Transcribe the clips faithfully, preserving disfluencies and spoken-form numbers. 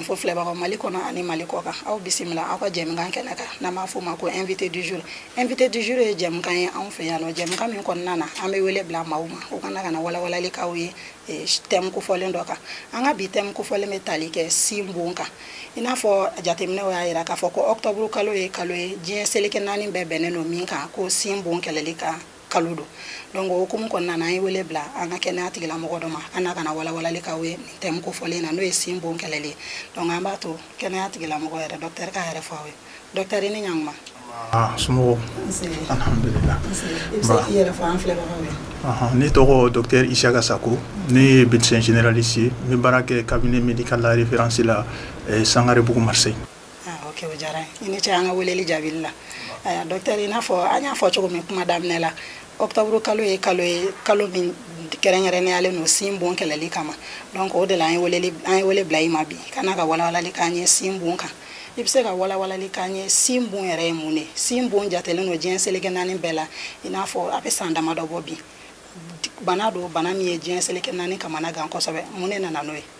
fo filɛbagaw Mali kɔnɔ ani Mali kɔ kan aw bisimila aw ka jɛmukan kɛnɛ kan n'an b'a fɔ o ma ko invité du jour invité du jour ye jɛmukan ye anw fɛ yan nɔ jɛmukan min kɔnɔna na an bɛ wele bila maaw ma u kana ka na walawalali k'aw ye thème kofɔlen dɔ kan an ka bi thème kofɔlen bɛ tali kɛ sin bon kan i n'a fɔ jateminɛw y'a jira k'a fɔ ko octobre kalo ye kalo ye diɲɛ seleke naani bɛɛ bɛnnen don min kan ko sin bon kɛlɛli kan kalo don donc o hukumu kɔnɔna na an ye wele bila an ka kɛnɛya tigilamɔgɔ dɔ ma an n'a kana walawalali k'aw ye nin thème kofɔlen na n'o ye sin bon kɛlɛli donc an b'a to kɛnɛya tigilamɔgɔ yɛrɛ docteur ka yɛrɛ fɔ aw ye docteur i ni ɲankuma. Ah, somɔgɔw alhamdulillah. i bɛ se k'i yɛrɛ fɔ an filɛbagaw ye. Aha, ne tɔgɔ docteur Isiaka Sako, ne ye médecin généraliste ye, n bɛ baara kɛ cabinet médical la référence la Sangarebugu Marseille. Ah, ok o diyara n ye i ni ce an ka weleli jaabili la. Aya docteur i n'a fɔ an y'a fɔ cogo min kuma daminɛ la octobre kalo ye kalo ye kalo min kɛrɛnkɛrɛnniyalen don sin bon kɛlɛli kama donc o de la an ye weleli an ye wele bila i ma bi kana ka walawalali k'an ye sin bon kan i bɛ se ka walawalali k'an ye sin bon yɛrɛ ye mun de sin bon jatelen don diɲɛ seleke naani bɛɛ la i n'a fɔ a bɛ san damadɔ bɔ bi bana don bana min ye diɲɛ seleke naani kamana gan kosɛbɛ mun de nana n'o ye.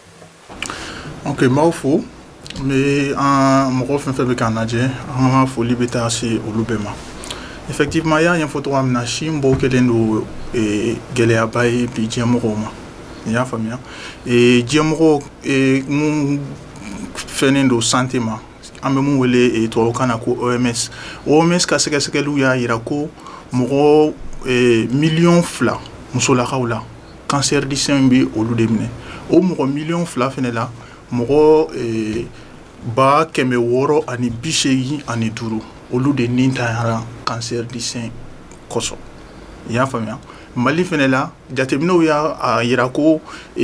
Ok n b'aw fo n bɛ an mɔgɔ fɛn fɛn bɛ k'an lajɛ an ka foli bɛ taa se olu bɛɛ ma. Effectivement, il y a un photo à mina chimbo qui est nous et gɛlɛyaba ye bi diɲɛ mɔgɔw ma i y'a faamuya et diɲɛ mɔgɔw et mun fɛnnen don santé ma an bɛ mun wele tubabukan na ko O M S O M S ka sɛgɛsɛgɛliw y'a yira ko mɔgɔ miliyɔn fila musolakaw la cancer du sein bɛ olu de minɛ o mɔgɔ miliyɔn fila fɛnɛ la mɔgɔ ba kɛmɛ wɔɔrɔ ani bi seegin ani duuru olu de nin tanyara cancer du sein kosɔn i y'a faamuya Mali fɛnɛ la jateminɛw y'a yira ko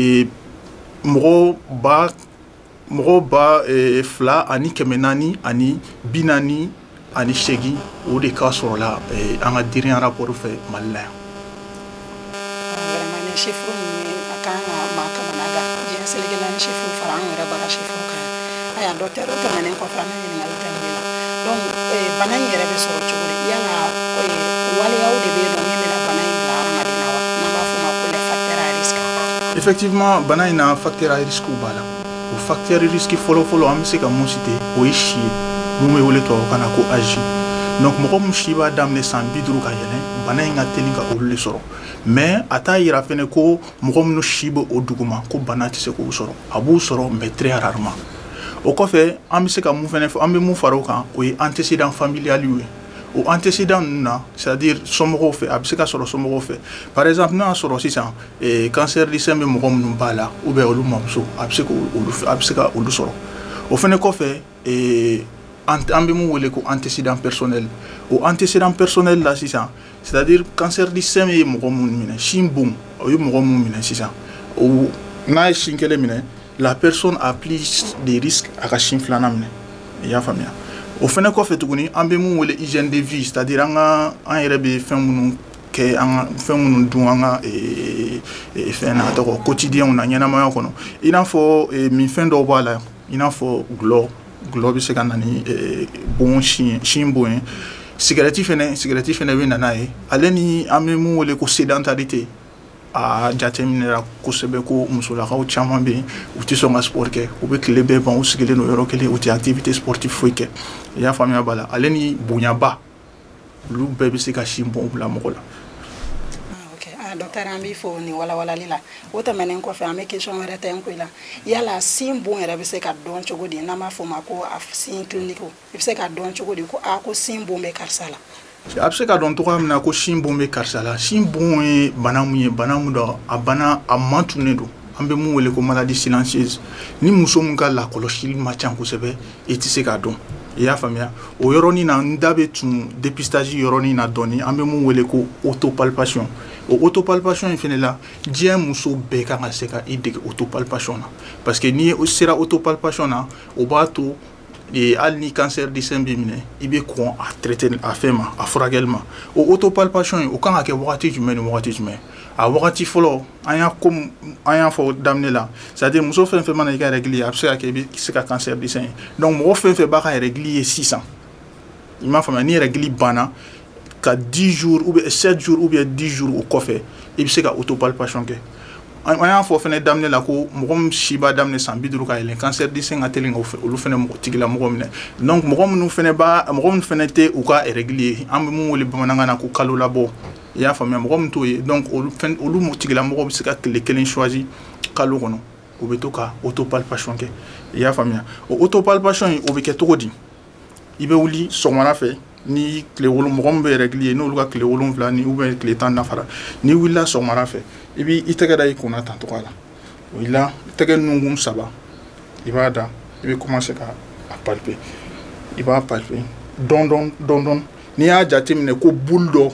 mɔgɔ ba mɔgɔ ba fila ani kɛmɛ naani ani bi naani ani seegin o de ka sɔrɔla an ka dernier rapport fɛ Mali la yan. Vraiment ni chiffre ninnu a kan ka maa kamana gan diɲɛ seleke naani chiffre fara an yɛrɛ bara chiffre kan aya docteur o tɛmɛnen kɔfɛ an bɛ ɲininkali tɛmɛ la donc bana in yɛrɛ bɛ sɔrɔ cogo di yala waleyaw de bɛ yen nɔ min bɛna bana in bila hadamaden na wa n'an b'a fɔ o ma ko les facteurs à risque. Effectivement bana in na facteur à risque b'a la o facteur risque fɔlɔfɔlɔ an bɛ se ka mun citer o ye si ye mun bɛ wele tubabukan na ko âge donc mɔgɔ mun si b'a daminɛ san bi duuru ka yɛlɛn bana in ka teli ka olu de sɔrɔ mais a t'a yira fɛnɛ ko mɔgɔ minnu si bɛ o duguma ko bana tɛ se k'u sɔrɔ a b'u sɔrɔ mais très rarement. O kɔfɛ an bɛ se ka mun fɛnɛ fɔ an bɛ mun fara o kan o ye antécédent familial ye o antécédent ninnu na c'est à dire somɔgɔw fɛ a bɛ se ka sɔrɔ somɔgɔw fɛ par exemple n'a y'a sɔrɔ sisan cancer du sein bɛ mɔgɔ minnu b'a la ou bien olu mamuso a bɛ se k'olu a bɛ se ka olu sɔrɔ o fɛnɛ kɔfɛ an bɛ mun wele ko antécédent personnel o antécédent personnel la sisan c'est à dire cancer du sein ye mɔgɔ minnu minɛ sin bon o ye mɔgɔ minnu minɛ sisan o n'a ye sin kelen minɛ la personne a plus de risques à ka sin filanan minɛ i y'a faamuya o fɛnɛ kɔfɛ tuguni an bɛ mun wele hygiène de vie c'est à dire an ka an yɛrɛ bɛ fɛn minnu kɛ an ka fɛn minnu dun an ka fɛn na tɔgɔ quotidien na ɲɛnamaya kɔnɔ i n'a fɔ minfɛn dɔw b'a la i n'a fɔ gulɔ gulɔ bɛ se ka na ni bon sin sin bon ye cigarette fɛnɛ cigarette fɛnɛ bɛ na n'a ye ale ni an bɛ mun wele ko sédentarité a jateminɛra kosɛbɛ ko musolakaw caman bɛ yen u tɛ sɔn ka sport kɛ u bɛ tile bɛɛ ban u sigilen don yɔrɔ kelen u tɛ activité sportive foyi kɛ i y'a faamuya b'a la ale ni bonyaba olu bɛɛ bɛ se ka sin bon bila mɔgɔ la. ok ah docteur an b'i fo nin walawalali la o tɛmɛnen kɔfɛ an bɛ question wɛrɛ tɛ n ko i la yala sin bon yɛrɛ bɛ se ka dɔn cogo di n'an b'a fɔ o ma ko a sin clinique i bɛ se ka dɔn cogo di ko a ko sin bon bɛ karisa la. a bɛ se ka dɔn cogoya min na ko sin bon bɛ karisa la sin bon ye bana mun ye bana mun dɔ a bana a mantunnen don an bɛ mun wele ko maladie silencieuse ni muso min ka lakɔlɔsili ma ca kosɛbɛ i tɛ se k'a dɔn i y'a faamuya o yɔrɔnin na n da bɛ tun dépistage yɔrɔnin na dɔɔni an bɛ mun wele ko autopalpation o autopalpation in fɛnɛ la diɲɛ muso bɛɛ kan ka se ka i dege autopalpation na parce que n'i sera autopalpation na o b'a to hali ni cancer du sein b'i minɛ i bɛ kɔn a traiter a fɛn ma a furakɛli ma o autopalpation in o kan ka kɛ wagati jumɛn ni wagati jumɛn a wagati fɔlɔ an y'a comme an y'a fɔ daminɛ la c'est à dire muso fɛn fɛn mana i ka règle ye a bɛ se ka kɛ i bɛ se ka cancer du sein ye donc mɔgɔ fɛn fɛn b'a ka règle ye sisan i m'a faamuya ni règle banna ka dix jours ou bien sept jours ou bien dix jours o kɔfɛ i bɛ se ka autopalpation kɛ an y'a fɔ fɛnɛ daminɛ la ko mɔgɔ min si b'a daminɛ san bi duuru ka yɛlɛn cancer du sein ka teli ka olu fɛnɛ mɔgɔ tigila mɔgɔ minɛ donc mɔgɔ minnu fɛnɛ b'a mɔgɔ minnu fɛnɛ tɛ u ka règle ye an bɛ mun wele bamanankan na ko kalo labɔ i y'a faamuya mɔgɔ min t'o ye donc olu fɛn olu tigila mɔgɔ bɛ se ka tile kelen choisi kalo kɔnɔ o bɛ to ka autopalpation kɛ i y'a faamuya o autopalpation in o bɛ kɛ cogo di i bɛ wuli sɔgɔmada fɛ ni tile wolo mɔgɔ min bɛ règle ye n'olu ka tile wolonwula ni ou bien tile tan dafara ni wulila sɔgɔmada fɛ i b'i tɛgɛ da i kunna tan togoya la o i la tɛgɛ nunkun saba i b'a da i bɛ commencer ka a palper i b'a palper dɔn dɔn dɔn dɔn n'i y'a jateminɛ ko bulu dɔ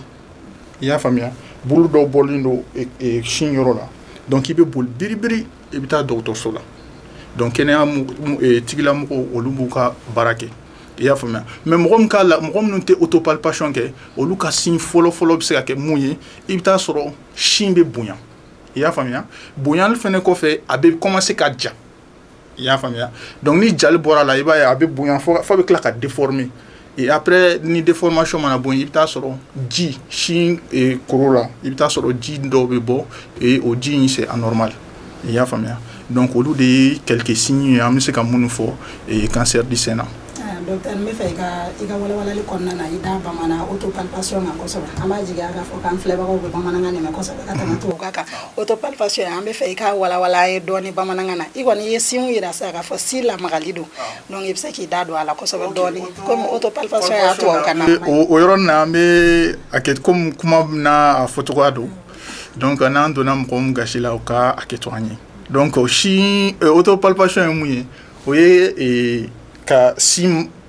i y'a faamuya bulu dɔ bɔlen don sin yɔrɔ la donc i bɛ boli biribiri i bɛ taa dɔgɔtɔrɔso la donc kɛnɛya tigilamɔgɔw olu b'u ka baara kɛ i y'a faamuya mais mɔgɔ min ka la mɔgɔ minnu tɛ autopalpation kɛ olu ka sin fɔlɔ fɔlɔ bɛ se ka kɛ mun ye i bɛ taa sɔrɔ sin bɛ bonya i y'a faamuya bonyali fɛnɛ kɔfɛ a bɛ commencer ka ja i y'a faamuya donc ni jali bɔra la i b'a ye a bɛ bonya fo fo a bɛ tila ka déformer et après ni déformation mana bɔ i bɛ taa sɔrɔ ji sin koro la i bɛ taa sɔrɔ ji dɔw bɛ bɔ et o ji in c'est anormal i y'a faamuya donc olu de ye quelques signes ye an bɛ se ka minnu fɔ cancer du sein na. Docteur n bɛ fɛ i ka i ka walawalali kɔnɔna na i da bamana autopalpation kan kosɛbɛ an b'a jigi k'a fɔ k'an filɛbagaw bɛ bamanankan de mɛn kosɛbɛ ka tɛmɛ tubabukan kan autopalpation an bɛ fɛ i ka walawala ye dɔɔni bamanankan na i kɔni ye sinw yira sisan k'a fɔ si lamagali don donc i bɛ se k'i da don a la kosɛbɛ dɔɔni komi autopalpation y'a tubabukan na. o yɔrɔ na an bɛ a kɛ komi kuma na a fɔcogoya don donc n'an donna mɔgɔ min gasi la o ka a kɛcogo an ye donc si autopalpation ye mun ye o ye ka si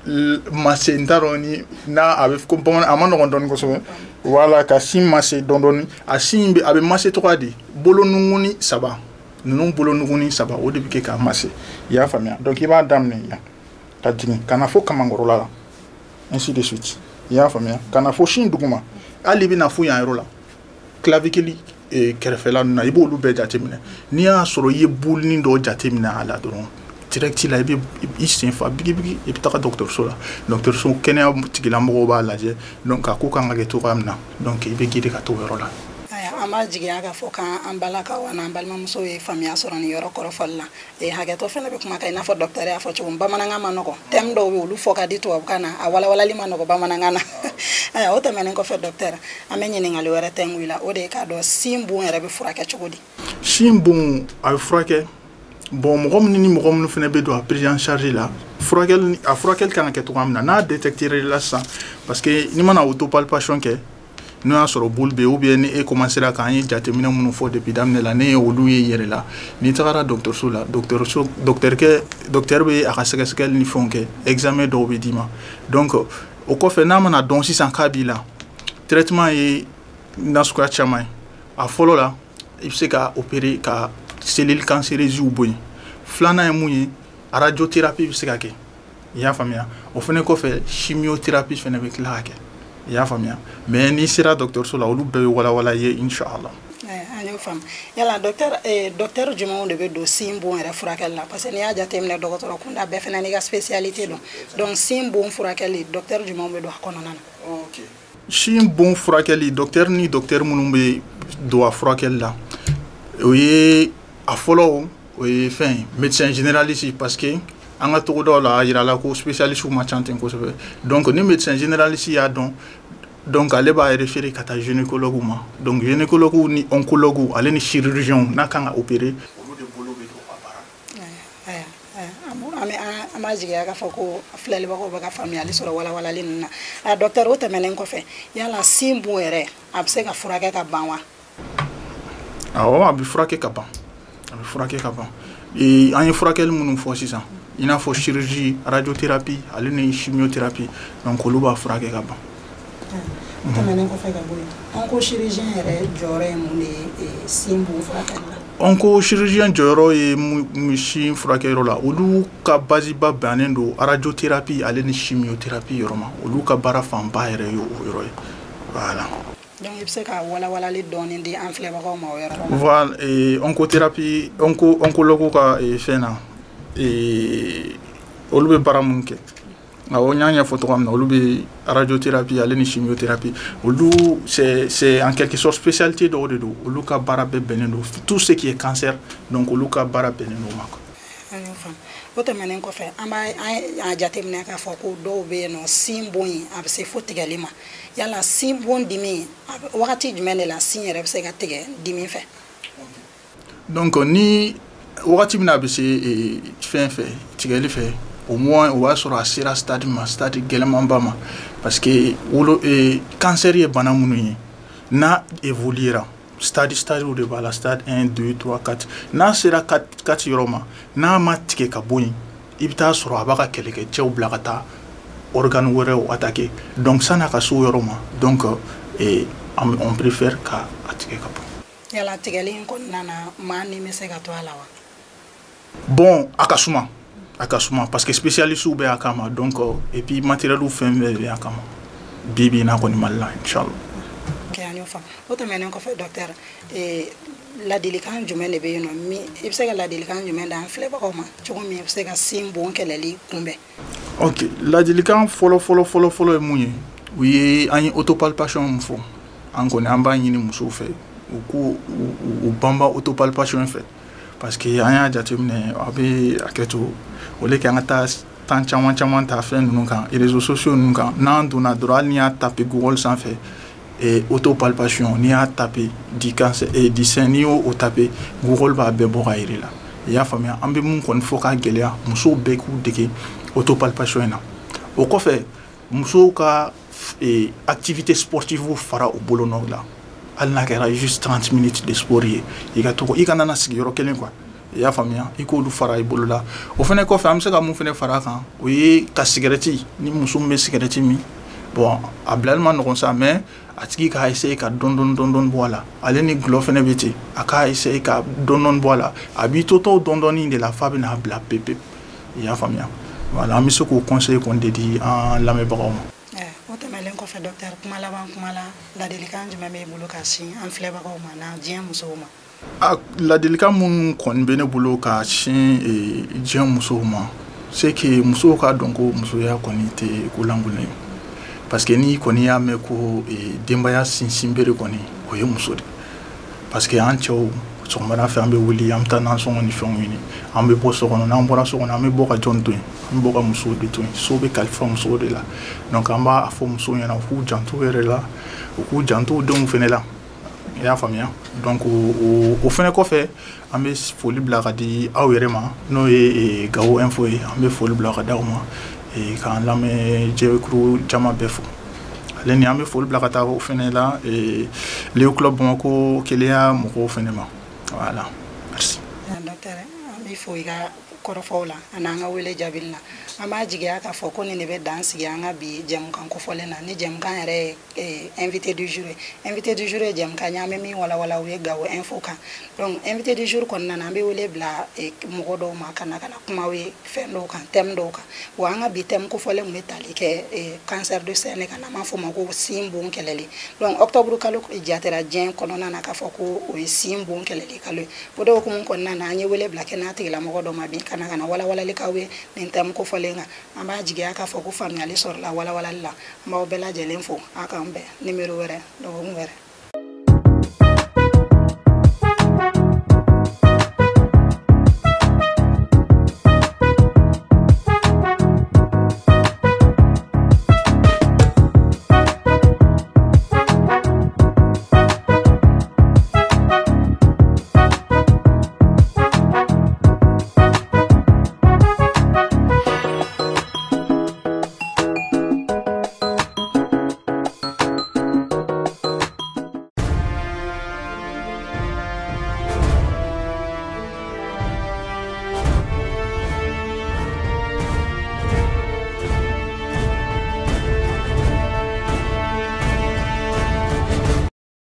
masse n t'a dɔn ni n'a a bɛ ko bamanan a ma nɔgɔn dɔɔni kosɛbɛ wala ka si masse dɔɔni dɔɔni a si bɛ a bɛ masse cogoya di bolo nuguni saba ninnu bolo nuguni saba o de bɛ kɛ k'a masse i y'a faamuya donc i b'a daminɛ yan ka jigin ka na fo kamankɔrɔla la ainsi de suite i y'a faamuya ka na fo sin duguma hali i bɛ na fo yan yɔrɔ la clavicule kɛrɛfɛla ninnu na i b'olu bɛɛ jateminɛ n'i y'a sɔrɔ i ye bolini dɔ jateminɛ a la dɔrɔn direct la i bɛ i sen fa bigi bigi i bɛ taga dɔgɔtɔrɔso la dɔgɔtɔrɔso kɛnɛya tigilamɔgɔw b'a lajɛ donc a ko kan ka kɛ cogoya min na donc i bɛ gide ka t'o yɔrɔ la. an b'a jigiya k'a fɔ k'an balakaw an'an balimamusow ye faamuya sɔrɔ nin yɔrɔ kɔrɔfɔli la hakɛtɔ fɛnɛ bɛ kuma kan i n'a fɔ docteur y'a fɔ cogo min bamanankan ma nɔgɔn thème dɔw bɛ olu fɔ ka di tubabukan na a walawalali ma nɔgɔn bamanankan na o tɛmɛnen kɔfɛ docteur an bɛ ɲininkali wɛrɛ tɛngu i la o de ye k'a dɔn sin bon yɛrɛ bɛ furakɛ cogo di. sin bon a bɛ furakɛ bon mɔgɔ minnu ni mɔgɔ minnu fana bɛ don a prise en charge la furakɛli a furakɛli kan ka kɛ cogoya min na n'a détecté la sisan parce que ni mana autopalpation kɛ n'o y'a sɔrɔ bolo bɛ ou bien ni e commencera k'an ye jateminɛ minnu fɔ depuis daminɛ la ne ye olu ye yɛrɛ la n'i tagara dɔgɔtɔrɔso la dɔgɔtɔrɔso docteur kɛ docteur bɛ a ka sɛgɛsɛgɛli ni fɛnw kɛ examen dɔw bɛ d'i ma donc o kɔfɛ n'a mana dɔn sisan k'a b'i la traitement ye nasuguya caman ye a fɔlɔ la i bɛ se ka opérer ka cellules cancéreuses bɔ yen filanan ye mun ye radiothérapie bɛ se ka kɛ i y'a faamuya o fana kɔfɛ chimiothérapie fana bɛ tila ka kɛ i y'a faamuya mais n'i sera dɔgɔtɔrɔso la olu bɛɛ bɛ walawala ye inchallah. an y'o faamu yala docteur docteur jumɛnw de bɛ don sin bon yɛrɛ furakɛli la parce que n'i y'a jateminɛ dɔgɔtɔrɔ kunda bɛɛ fana n'i ka spécialité don donc sin bon furakɛli docteur jumɛnw bɛ don a kɔnɔna na. ok sin bon furakɛli docteur ni docteur minnu bɛ don a furakɛli la o ye a fɔlɔ o ye fɛn médecin généraliste parce que an ka togodaw la a yira la ko spécialiste ma ca ten kosɛbɛ donc ni médecin généraliste y'a dɔn donc ale b'a référé ka taa gynécologue ma donc gynécologue ni oncologue ale ni chirurgien n'a kan ka opérer olu de bolo bɛ don a baara. an b'a jigiya k'a fɔ ko filɛlibagaw bɛ ka faamuyali sɔrɔ walawalali ninnu na docteur o tɛmɛnen kɔfɛ yala sin bon yɛrɛ a bɛ se ka furakɛ ka ban wa. awɔ a bɛ furakɛ ka ban a bɛ furakɛ ka ban an ye furakɛli minnu fɔ sisan i n'a fɔ chirurgie radiothérapie ale ni chimiothérapie donc olu b'a furakɛ ka ban. tɛmɛnen kɔfɛ ka bɔ yen oncochirurgien yɛrɛ jɔyɔrɔ ye mun de ye sin bon furakɛli la. oncochirurgien jɔyɔrɔ ye mun sin furakɛyɔrɔ la olu ka basiba bɛnnen don radiothérapie ale ni chimiothérapie yɔrɔ ma olu ka baara fanba yɛrɛ ye o yɔrɔ ye voilà. donc i bɛ se ka walawalali dɔɔni di an filɛbagaw ma o yɔrɔ la. voilà oncothérapie onco oncologue ka fɛn na olu bɛ baara mun kɛ on y a une photo comme la radiothérapie, la chimiothérapie. C'est c'est en quelque sorte spécialité de de do. Olu ka barabe beneno tout ce qui est cancer donc olu ka barabe beneno mako. O tɛmɛnen kɔfɛ an b'a an jateminɛ k'a fɔ ko dɔw bɛ yen nɔ sin bon in a bɛ se fo tigɛli ma yala sin bon dimi wagati jumɛn de la sin yɛrɛ bɛ se ka tigɛ dimi fɛ. Donc ni wagati min a bɛ se fɛn fɛ tigɛli fɛ au moins o b'a sɔrɔ a sera stade ma stade gɛlɛmanba ma parce que wolo cancer ye bana minnu ye n'a évoluera stade stade de b'a la stade un deux trois quatre n'a sera quatre quatre yɔrɔ ma n'a ma tigɛ ka bɔ yen i bɛ taa sɔrɔ a b'a ka kɛlɛkɛcɛw bila ka taa organe wɛrɛw attaquer donc san'a ka se o yɔrɔ ma donc on préfère ka a tigɛ ka bɔ. Yala tigɛli in kɔnɔna na maa ni bɛ se ka to a la wa. Bon a ka suma a ka suma parce que spécialiste bɛ a kama donc et puis matériel fɛn bɛɛ bɛ a kama bi bi n'a kɔni Mali la inchallah. O tɛmɛnen kɔfɛ docteur ladilikan jumɛn de bɛ yen nɔ min i bɛ se ka ladilikan jumɛn d'an filɛbagaw ma cogo min i bɛ se ka sin bon kɛlɛli kunbɛn. Ok ladilikan fɔlɔ fɔlɔ fɔlɔ fɔlɔ ye mun ye u ye an ye autopalpation mun fɔ an kɔni an b'a ɲini musow fɛ u k'u u banba autopalpation fɛ parce que an y'a jateminɛ a bɛ a kɛ to o le kɛ an ka taa temps caman caman ta fɛn ninnu kan réseaux sociaux ninnu kan n'an donna dɔrɔn hali n'i y'a tapé Google sanfɛ et autopalpation n'i y'a tapé di cancer et di sein n'i y'o tapé Google b'a bɛɛ bɔ ka yir'i la i y'a faamuya an bɛ mun kɔni fɔ k'a gɛlɛya musow bɛɛ k'u dege autopalpation in na o kɔfɛ musow ka activité sportive fara u bolonɔw la hali n'a kɛra juste trente minutes de sport ye i ka to i kana na sigi yɔrɔ kelen quoi i y'a faamuya i k'olu fara i bolo la o fɛnɛ kɔfɛ an bɛ se ka mun fɛnɛ fara a kan o ye ka cigarette ni muso min bɛ cigarette min bon a bilali ma nɔgɔn sa mais a tigi k'a essayer ka dɔn dɔn dɔn dɔn bɔ a la ale ni gulɔ fɛnɛ bɛ ten a k'a essayer ka dɔn dɔn bɔ a la a b'i to tɔ dɔn dɔɔni de la f'a bɛ n'a bila pewu pewu i y'a faamuya voilà an bɛ se k'o conseil kɔni de di an lamɛnbagaw ma. O tɛmɛnen kɔfɛ docteur kuma laban kuma la ladilikan jumɛn b'e bolo ka sin an filɛbagaw ma n'a diɲɛ musow ma. A ladilikan minnu kɔni bɛ ne bolo ka sin diɲɛ musow ma c'est que musow k'a dɔn ko musoya kɔni tɛ ko lankolon ye parce que n'i kɔni y'a mɛn ko denbaya sinsin bere kɔni o ye muso de parce que an cɛw sɔgɔmada fɛ an bɛ wuli an bɛ taa nansɔngɔ ni fɛnw ɲini an bɛ bɔ so kɔnɔ n'an bɔra so kɔnɔ an bɛ bɔ ka jɔn to yen an bɛ bɔ ka musow de to yen so bɛ kalifa musow de la donc an b'a fɔ musow ɲɛna u k'u janto yɛrɛ la u k'u janto u denw fɛnɛ la i y'a faamuya donc o fɛnɛ kɔfɛ an bɛ foli bila ka di aw yɛrɛ ma n'o ye Gawo Info ye an bɛ foli bila ka di aw ma k'an lamɛn jɛkulu caman bɛɛ fo ale ni an bɛ foli bila ka taa o fɛnɛ la Leo Club Bamako Keleya mɔgɔw fɛnɛ ma voilà merci. Docteur an bɛ fo i ka kɔrɔfɔw la ani an ka wele jaabili la an b'a jigiya k'a fɔ ko nin de bɛ dan sigi an ka bi jɛmukan kofɔlen na ni jɛmukan yɛrɛ ye invité du jour ye invité du jour ye jɛmukan ye an bɛ min walawala o ye Gawo Info kan donc invité du jour kɔnɔna na an bɛ wele bila mɔgɔ dɔw ma ka na ka na kumaw ye fɛn dɔw kan thème dɔw kan wa an ka bi thème kofɔlen tun bɛ tali kɛ cancer du sein de kan n'an b'a fɔ o ma ko sin bon kɛlɛli donc octobre kalo jatera diɲɛ kɔnɔna na k'a fɔ ko o ye sin bon kɛlɛli kalo ye o de hukumu kɔnɔna na an ye wele bila kɛnɛya tigilamɔgɔ dɔ ma bi ka na ka na walawalali k'aw ye nin thème kofɔlen kan an b'a jigiya k'a fɔ ko faamuyali sɔrɔla walawalali la an b'aw bɛɛ lajɛlen fo a k'an bɛn numéro wɛrɛ dɔgɔkun wɛrɛ.